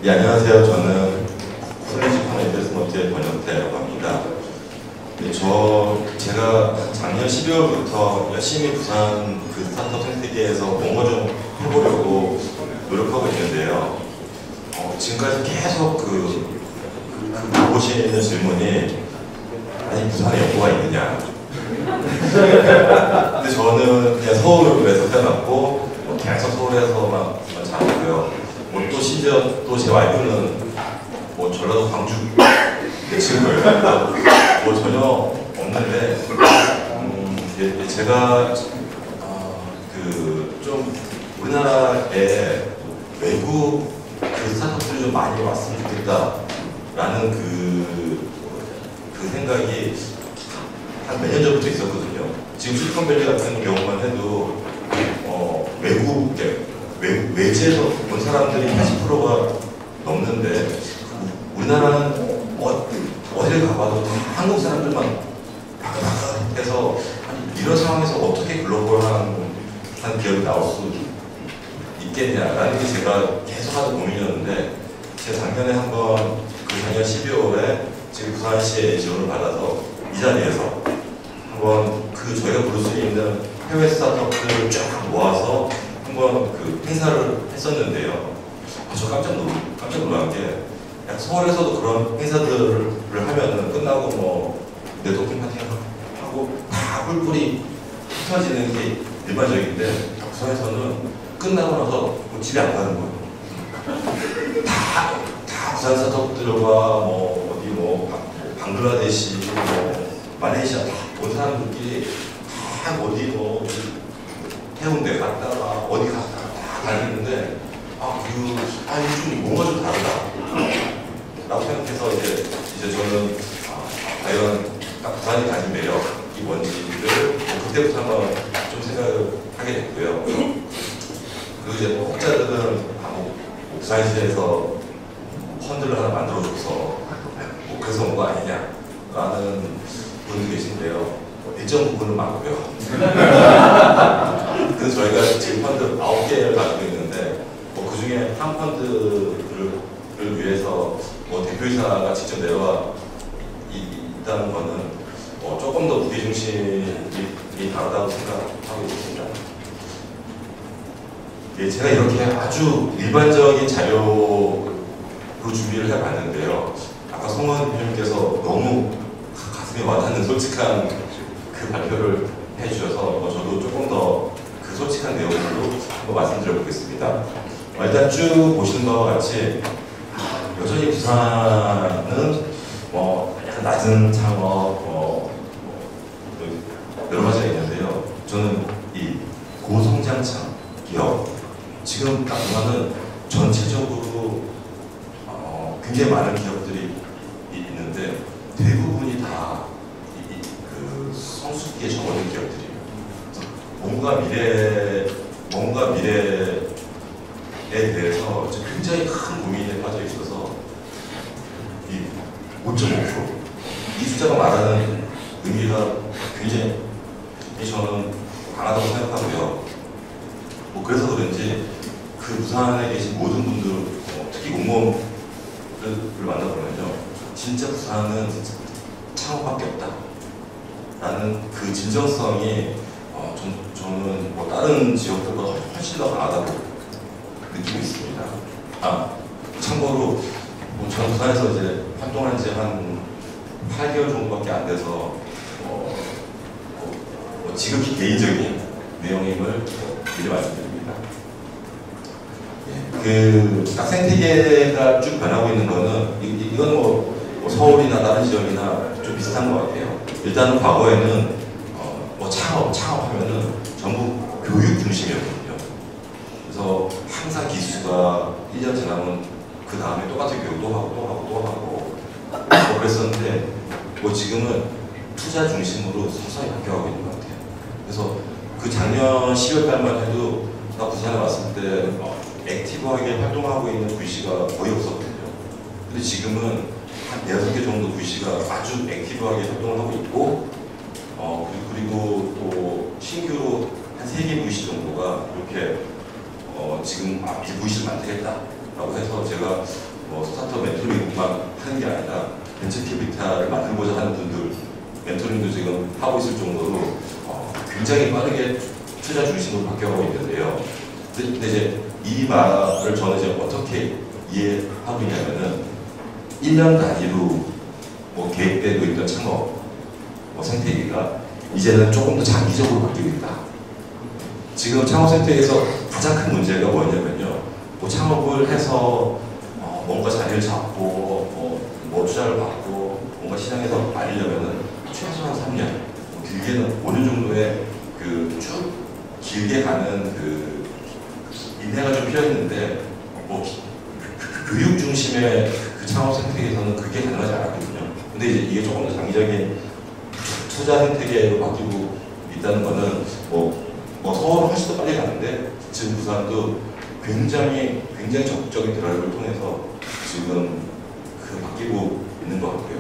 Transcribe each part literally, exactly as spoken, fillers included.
예, 안녕하세요. 저는 플래시폰 인베스트먼트의 권혁태라고 합니다. 네, 저, 제가 작년 십이월부터 열심히 부산 그 스타트업 생태계에서 뭔가 좀 해보려고 노력하고 있는데요. 어, 지금까지 계속 그, 그 보시는 질문이, 아니, 부산에 연고가 있느냐. 근데 저는 그냥 서울에서 태어났고, 뭐 계속 서울에서만 자랐고요. 뭐 또 심지어 또 제 와이프는 뭐 전라도 광주 내 친구예요. 뭐 전혀 없는데, 음, 예, 제가 어, 그 좀 우리나라에 외국 그 스타트업들이 좀 많이 왔으면 좋겠다라는 그, 그 생각이 한 몇 년 전부터 있었거든요. 지금 실리콘밸리 같은 경우만 해도 어, 외국 외, 외지에서 온 사람들이 팔십 퍼센트가 넘는데 우리나라는 어, 어딜 가봐도 다 한국 사람들만 해서 이런 상황에서 어떻게 글로벌한 한 기업이 나올 수 있겠냐라는 게 제가 계속 하던 고민이었는데, 제가 작년에 한번 그 작년 십이월에 지금 부산시의 지원을 받아서 이 자리에서 한번 그 저희가 부를 수 있는 해외 스타트업들을 쫙 모아서 한번 그 행사를 했었는데요. 아, 저 깜짝 놀 깜짝 놀란 게, 서울에서도 그런 행사들을 하면은 끝나고 뭐 네트워킹 파티 하고 다 뿔뿔이 흩어지는 게 일반적인데, 부산에서는 끝나고 나서 뭐 집에 안 가는 거예요. 다, 다 부산 스타트업들과 뭐 어디 뭐 방글라데시, 뭐 말레이시아 다 온 사람들끼리 다 어디 뭐 해운대 갔다가 어디 갔다가 다 다니는데, 아, 그, 아, 이게 좀 뭔가 좀 다르다 라고 생각해서 이제, 이제 저는 아, 과연 딱 부산이 가진 매력이 뭔지를 뭐 그때부터 한번 좀 생각을 하게 됐고요. 그리고 이제 혹자들은 아, 뭐, 부산시에서 펀드를 하나 만들어줘서 뭐 그래서 온 거 아니냐 라는 분도 계신데요. 일정 부분은 맞고요. 그래서 저희가 지금 펀드 아홉 개를 가지고 있는데, 뭐 그 중에 한 펀드를 위해서 뭐 대표이사가 직접 내려와 있다는 거는 뭐 조금 더 무게중심이 다르다고 생각하고 있습니다. 예, 제가 이렇게 아주 일반적인 자료로 준비를 해봤는데요. 아까 송원 대표님께서 너무 가슴에 와닿는 솔직한 그 발표를 해주셔서 뭐 저도 조금 더 그 솔직한 내용으로 한번 말씀드려 보겠습니다. 어, 일단 쭉 보시는 바와 같이 여전히 부산은 뭐 약간 낮은 창업 뭐, 뭐 여러 가지가 있는데요. 저는 이 고성장창 기업, 지금 딱 보면은 전체적으로 어, 굉장히 많은 기업들이 있는데 대부분이 다 이, 그 성숙기에 접어든 기업들이에요. 뭔가 미래, 뭔가 미래에 대해서 굉장히 큰 고민에 빠져 있어서 이 오 점 오 퍼센트 이 숫자가 말하는 의미가 굉장히 저는 강하다고 생각하고요. 뭐 그래서 그런지 그 부산에 계신 모든 분들, 어, 특히 공무원들을 만나보면요, 진짜 부산은 창업밖에 없다 라는 그 진정성이 어, 전, 저는 뭐 다른 지역들보다 훨씬 더 강하다고 느끼고 있습니다. 아, 참고로 뭐 저는 부산에서 이제 활동한 지 한 팔 개월 정도밖에 안 돼서 어, 뭐, 뭐 지극히 개인적인 내용임을 미리 말씀드립니다. 그 딱 생태계가 쭉 변하고 있는 거는 이, 이건 뭐, 뭐 서울이나 다른 지역이나 좀 비슷한 것 같아요. 일단은 과거에는 어, 뭐 창업, 창업하면은 전부 교육 중심이었거든요. 그래서 항상 기수가 일 년 지나면 그 다음에 똑같은 교육도 하고 또 하고 또 하고 뭐 그랬었는데, 뭐 지금은 투자 중심으로 서서히 바뀌어가고 있는 것 같아요. 그래서 그 작년 시월 달만 해도 나 부산에 왔을 때 어, 액티브하게 활동하고 있는 브이씨가 거의 없었거든요. 근데 지금은 한 대여섯 개 정도 브이씨가 아주 액티브하게 활동을 하고 있고, 어, 그리고 또 신규로 한 세 개 브이씨 정도가 이렇게 어, 지금 아, 이제 브이씨를 만들겠다라고 해서 제가 뭐 스타트업 멘토링만 하는 게 아니라 벤처 캐피탈을 만들고자 하는 분들 멘토링도 지금 하고 있을 정도로 어, 굉장히 빠르게 투자 중심으로 바뀌어가고 있는데요. 근데 이제 이 말을 저는 이제 어떻게 이해하고 있냐면은 일 년 단위로 뭐 계획되고 있던 창업 뭐 생태계가 이제는 조금 더 장기적으로 바뀌고 있다. 지금 창업 생태계에서 가장 큰 문제가 뭐냐면요. 뭐 창업을 해서 어 뭔가 자리를 잡고 뭐, 뭐 투자를 받고 뭔가 시장에서 알리려면은 최소한 삼 년, 뭐 길게는 오 년 정도의 그 쭉 길게 가는 그 인내가 좀 필요했는데 뭐 그 교육 중심의 그 창업 생태계에서는 그게 가능하지 않았거든요. 근데 이제 이게 조금 더 장기적인 투자 생태계로 바뀌고 있다는 거는 뭐, 뭐 서울은 훨씬 더 빨리 가는데 지금 부산도 굉장히 굉장히 적극적인 드라이브를 통해서 지금 그 바뀌고 있는 것 같고요.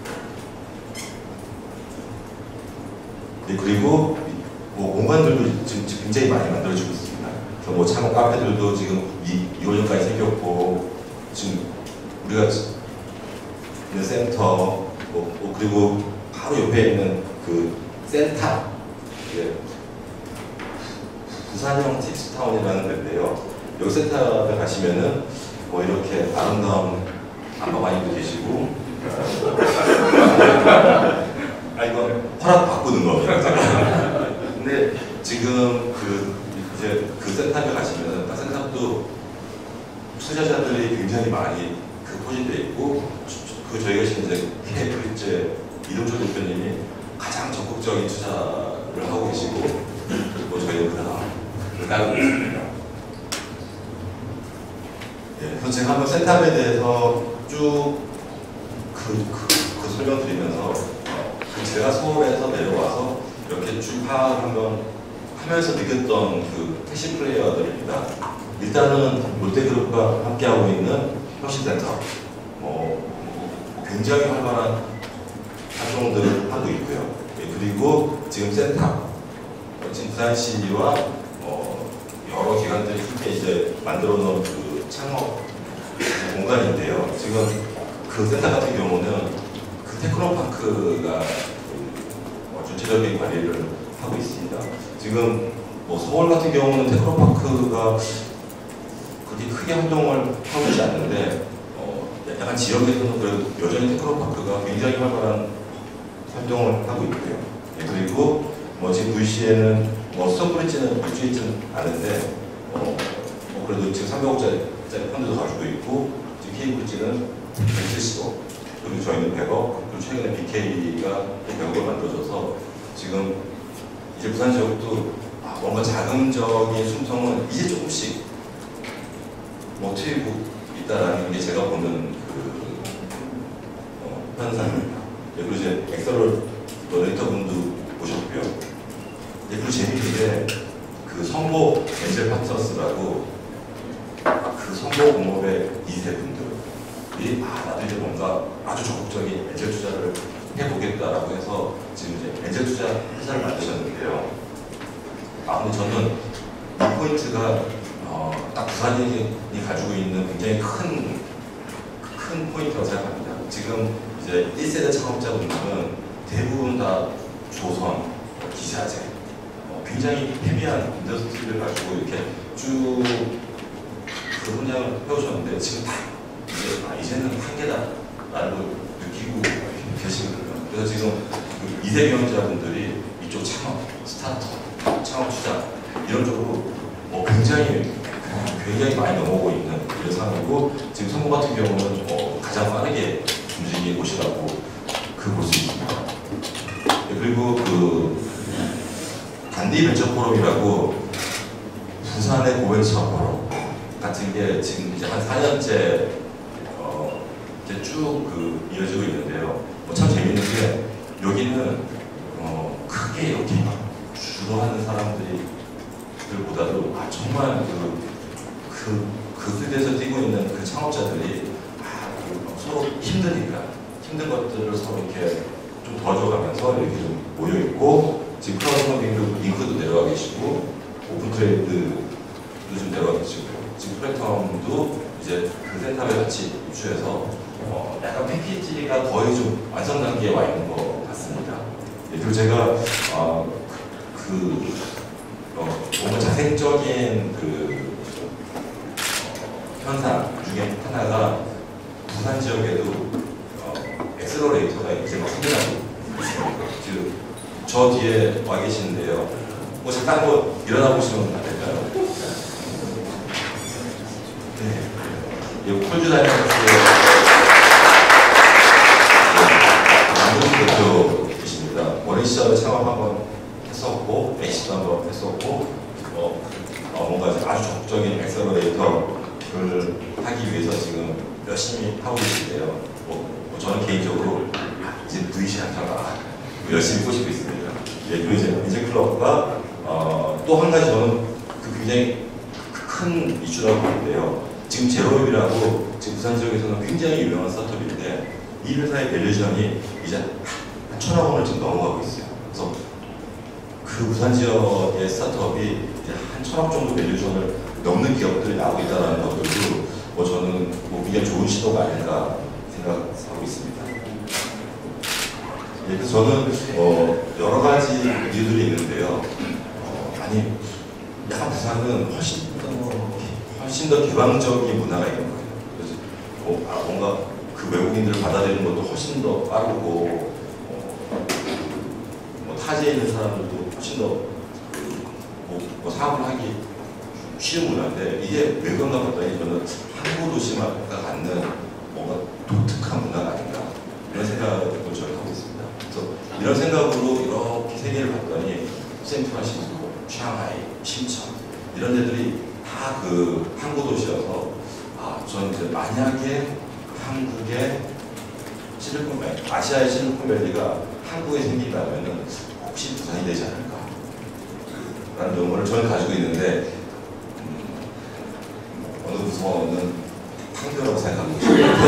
네, 그리고 뭐 공간들도 지금 굉장히 많이 만들어지고 있습니다. 그래서 뭐 창업 카페들도 지금 이 월 전까지 생겼고 지금 우리가 있는 센터 뭐, 뭐 그리고 바로 옆에 있는 그 센터 예. 부산형 팁스타운이라는 데인데요. 여기 센터에 가시면은 뭐 이렇게 아름다운 안마마님도 계시고 아 이건 허락 바꾸는 겁니다. 근데 지금 그 이제 그 센터에 가시면은 그 센터도 투자자들이 굉장히 많이 그 포진돼 있고 그 저희가 지금 이제 케이프리츠의 이동철 대표님이 가장 적극적인 투자를 하고 계시고 뭐 저희는 그 따르고 있습니다. 예, 그래서 제가 한번 센터에 대해서 쭉 그, 그, 그 설명드리면서 그 제가 서울에서 내려와서 이렇게 쭉 한번 하면서 느꼈던 그 택시 플레이어들입니다. 일단은 롯데그룹과 함께하고 있는 혁신센터 어, 굉장히 활발한 활동들을 하고 있고요. 예, 그리고 지금 센터 지금 부산시와 어, 여러 기관들이 함께 이제 만들어 놓은 그 창업 공간인데요. 지금 그 센터 같은 경우는 그 테크노파크가 어, 전체적인 관리를 하고 있습니다. 지금 뭐 서울 같은 경우는 테크노파크가 그렇게 크게 활동을 하고 있지 않는데 어, 약간 지역에서는 그래도 여전히 테크노파크가 굉장히 활발한 활동을 하고 있고요. 예, 그리고 뭐 지금 브이씨에는 뭐 스토브리지는 입주해 있지는 않은데 어, 뭐 그래도 지금 삼백억짜리 펀드도 가지고 있고 지금 K브리지는 백칠십억 그리고 저희는 백억 그리고 최근에 비케이가 백억을 만들어줘서 지금 이제 부산 지역도 아, 뭔가 자금적인 숨통은 이제 조금씩 뭐 트이고 있다라는 게 제가 보는 그 어, 현상입니다. 네, 그리고 이제 엑셀을 레이터분도 보셨고요. 네, 그리고 재미있게 그 성보 엔젤 파트너스라고 그 성보 공업의 이 세 분들이 아 나도 이제 뭔가 아주 적극적인 엔젤 투자를 해보겠다라고 해서 지금 이제 엔젤 투자 회사를 만드셨는데요. 아 근데 저는 이 포인트가 어, 딱 부산이 가지고 있는 굉장히 큰, 큰 포인트라고 생각합니다. 지금 이제 일 세대 창업자분들은 대부분 다 조선, 기자재, 어, 굉장히 헤비한 인더스트리를 가지고 이렇게 쭉 그 분야를 해오셨는데 지금 다 이제 아, 이제는 한계다라고 느끼고 계시거든요. 그래서 지금 그 이 세 경영자분들이 이쪽 창업, 스타트업, 창업 투자 이런 쪽으로 어, 굉장히 굉장히 많이 넘어오고 있는 이런 상황이고 지금 성공 같은 경우는 어, 가장 빠르게 움직이고 곳이라고 그 볼 수 있습니다. 네, 그리고 그 간디 벤처 포럼이라고 부산의 고벤처 포럼 같은 게 지금 이제 한 사 년째 어, 이제 쭉 그 이어지고 있는데요. 뭐 참 재밌는 게 여기는 어, 크게 이렇게 막 주로 하는 사람들이 보다도 아, 정말 그, 그, 그 필드에서 뛰고 있는 그 창업자들이 아, 그 서로 힘드니까 힘든 것들을 서로 이렇게 좀 도와줘가면서 이렇게 좀 모여있고 지금 크라우드 펀딩도 링크도 내려와 계시고 오픈 트레이드 좀 내려가지고 지금 플랫폼도 이제 그 센터에 같이 입주해서 어, 약간 패키지가 거의 좀 완성 단계에 와 있는 것 같습니다. 예, 그리고 제가 어, 그, 그 어, 뭔가 자생적인 그 어, 현상 중에 하나가 부산 지역에도 어, 엑셀러레이터가 이제 막 생겨나고 있습니다. 지금 저 뒤에 와 계시는데요. 뭐 잠깐 한번 일어나 보시면 안 될까요? 네. 이 콜주 다이너스의 남동희 대표이십니다. 원인 시절에 창업 한번 했었고, 엑시도 한번 했었고, 어, 어, 뭔가 아주 적극적인 엑셀러레이터를 하기 위해서 지금 열심히 하고 계신데요. 뭐, 뭐 저는 개인적으로 이제 브이씨 하다가 열심히 꼬시고 있습니다. 예, 그리고 이제 이제 클럽과 어, 또 한 가지 저는 그 굉장히 큰 이슈라고 보는데요. 지금 제로웹이라고 지금 부산 지역에서는 굉장히 유명한 스타트업인데 이 회사의 밸류션이 이제 한 천억 원을 지금 넘어가고 있어요. 그래서 그 부산 지역의 스타트업이 이제 한 천억 정도 밸류션을 넘는 기업들이 나오고 있다는 것들도 뭐 저는 뭐 굉장히 좋은 시도가 아닌가 생각하고 있습니다. 예, 그래서 저는 어, 여러 가지 이유들이 있는데요. 어, 아니, 약간 부산은 훨씬 더 훨씬 더 개방적인 문화가 있는 거예요. 그래서 뭐, 아, 뭔가 그 외국인들을 받아들이는 것도 훨씬 더 빠르고, 어, 뭐 타지에 있는 사람들도 훨씬 더 그, 뭐, 뭐 사업을 하기 쉬운 문화인데 이게 왜 그런가 봤더니 저는 항구 도시가 갖는 뭔가 독특한 문화가 아닌가 이런 생각을 저는 하고 있습니다. 그래서 이런 생각으로 이렇게 세계를 봤더니 샌프란시스코, 샹하이, 신천 이런 데들이 다 그 항구 도시여서 아, 저는 이제 만약에 한국의 실리콘밸리, 아시아의 실리콘밸리가 한국에 생긴다면은 혹시 부산이 되지 않을까? 라는 용어를 저는 가지고 있는데 음, 어느 부서는 판교라고 생각하고 있습니다.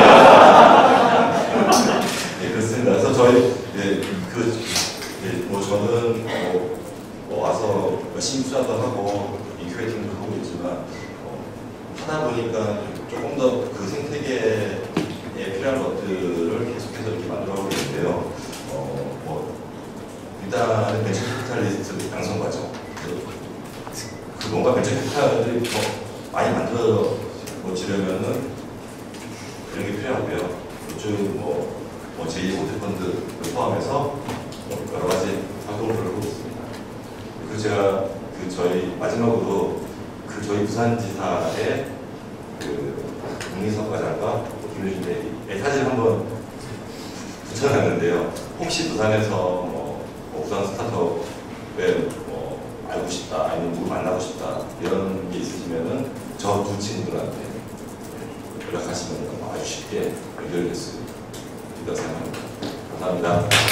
네, 그렇습니다. 그래서 저희 예, 그, 예, 뭐 저는 뭐, 뭐 와서 열심히 투자도 하고 인큐베이팅도 하고 있지만 어, 하다 보니까 조금 더 그 생태계에 필요한 것들을 계속해서 이렇게 만들어가고 있는데요. 어, 뭐 일단은 벤처 캐피탈리스트 양성 과정, 그, 그 뭔가 벤처 캐피탈들이 더 많이 만들어지려면은 이런 게 필요하고요. 요즘 뭐, 뭐 제이 모태펀드를 포함해서 뭐 여러 가지 활동을 하고 있습니다. 그리고 제가 그 저희 마지막으로 그 저희 부산지사의 그 국민석 과장과 김효진 대리의 사진을 한번 붙여놨는데요. 혹시 부산에서 뭐, 뭐 부산 스타트업에 뭐 알고 싶다, 아니면 누구 만나고 싶다 이런 게 있으시면은 저 두 친구들한테 연락하시면 아주 쉽게 연결될 수 있다고 생각합니다. 감사합니다.